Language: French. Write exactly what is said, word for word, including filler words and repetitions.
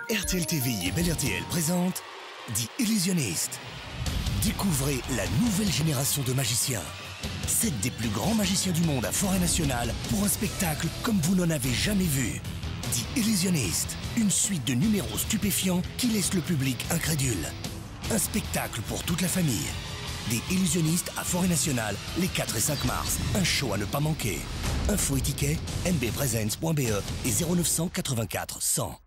R T L T V I et Bel R T L présentent The Illusionist. Découvrez la nouvelle génération de magiciens. Sept des plus grands magiciens du monde à Forêt Nationale pour un spectacle comme vous n'en avez jamais vu. The Illusionist, une suite de numéros stupéfiants qui laissent le public incrédule. Un spectacle pour toute la famille. Des illusionnistes à Forêt Nationale les quatre et cinq mars. Un show à ne pas manquer. Info et tickets, m b presents point b e et zéro neuf cent quatre-vingt-quatre cent.